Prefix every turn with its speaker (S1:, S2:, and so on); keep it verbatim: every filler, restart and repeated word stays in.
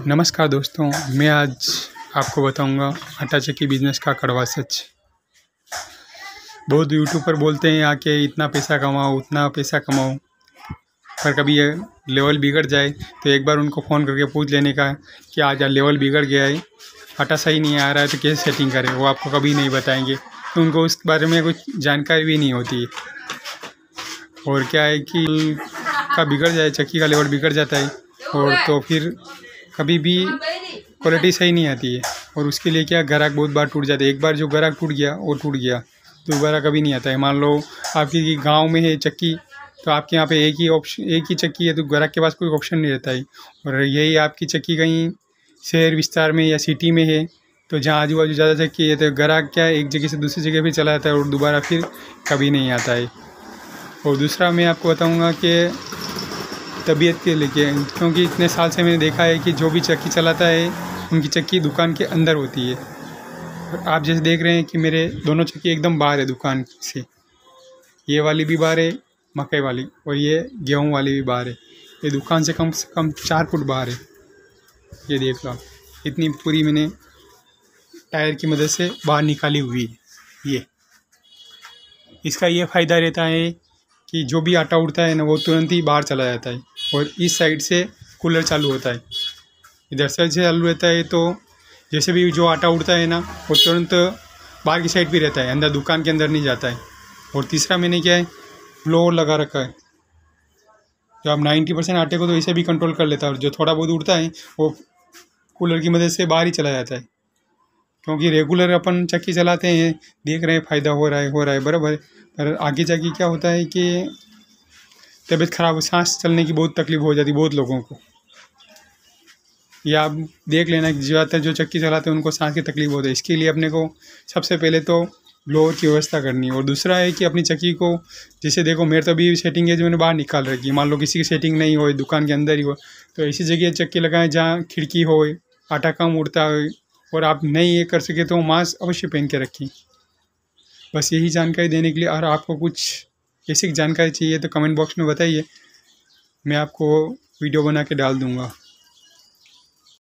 S1: नमस्कार दोस्तों, मैं आज आपको बताऊंगा आटा चक्की बिज़नेस का कड़वा सच। बहुत यूट्यूब पर बोलते हैं आके इतना पैसा कमाओ उतना पैसा कमाओ, पर कभी ये लेवल बिगड़ जाए तो एक बार उनको फ़ोन करके पूछ लेने का कि आज लेवल बिगड़ गया है, आटा सही नहीं आ रहा है तो कैसे सेटिंग करें। वो आपको कभी नहीं बताएंगे, तो उनको उस बारे में कुछ जानकारी भी नहीं होती है। और क्या है कि का बिगड़ जाए, चक्की का लेवल बिगड़ जाता है और तो फिर कभी भी क्वालिटी सही नहीं आती है और उसके लिए क्या ग्राहक बहुत बार टूट जाते हैं। एक बार जो ग्राहक टूट गया वो टूट गया, दोबारा कभी नहीं आता है। मान लो आपकी गांव में है चक्की, तो आपके यहाँ पे एक ही ऑप्शन एक ही चक्की है, तो ग्राहक के पास कोई ऑप्शन नहीं रहता है। और यही आपकी चक्की कहीं शहर विस्तार में या सिटी में है, तो जहाँ आजू बाजू ज़्यादा चक्की है, तो ग्राहक क्या है एक जगह से दूसरी जगह भी चला जाता है और दोबारा फिर कभी नहीं आता है। और दूसरा मैं आपको बताऊँगा कि तबीयत के लेके, क्योंकि इतने साल से मैंने देखा है कि जो भी चक्की चलाता है उनकी चक्की दुकान के अंदर होती है। और आप जैसे देख रहे हैं कि मेरे दोनों चक्की एकदम बाहर है दुकान से, ये वाली भी बाहर है मकई वाली, और ये गेहूं वाली भी बाहर है। ये दुकान से कम से कम चार फुट बाहर है। ये देख लो, इतनी पूरी मैंने टायर की मदद से बाहर निकाली हुई है। ये इसका ये फ़ायदा रहता है कि जो भी आटा उड़ता है ना वो तुरंत ही बाहर चला जाता है। और इस साइड से कूलर चालू होता है, इधर साइड से चालू रहता है, तो जैसे भी जो आटा उड़ता है ना वो तुरंत बाहर की साइड भी रहता है, अंदर दुकान के अंदर नहीं जाता है। और तीसरा मैंने क्या है, ब्लोअर लगा रखा है, जो आप नाइन्टी परसेंट आटे को तो इसे भी कंट्रोल कर लेता है, और जो थोड़ा बहुत उड़ता है वो कूलर की मदद से बाहर ही चला जाता है। क्योंकि रेगुलर अपन चक्की चलाते हैं, देख रहे हैं फ़ायदा हो रहा है हो रहा है बराबर, पर आगे जाके क्या होता है कि तबीयत ख़राब, सांस चलने की बहुत तकलीफ़ हो जाती है बहुत लोगों को। या आप देख लेना कि ज़्यादातर जो चक्की चलाते हैं उनको सांस की तकलीफ़ होती है। इसके लिए अपने को सबसे पहले तो ब्लोअर की व्यवस्था करनी है। और दूसरा है कि अपनी चक्की को, जैसे देखो मेरे तो अभी सेटिंग है जो मैंने बाहर निकाल रखी है, मान लो किसी की सेटिंग नहीं हो, दुकान के अंदर ही हो, तो ऐसी जगह चक्की लगाएं जहाँ खिड़की हो, आटा कम उड़ता हो। और आप नहीं ये कर सके तो मास्क अवश्य पहन के रखें। बस यही जानकारी देने के लिए, और आपको कुछ बेसिक जानकारी चाहिए तो कमेंट बॉक्स में बताइए, मैं आपको वीडियो बना के डाल दूँगा।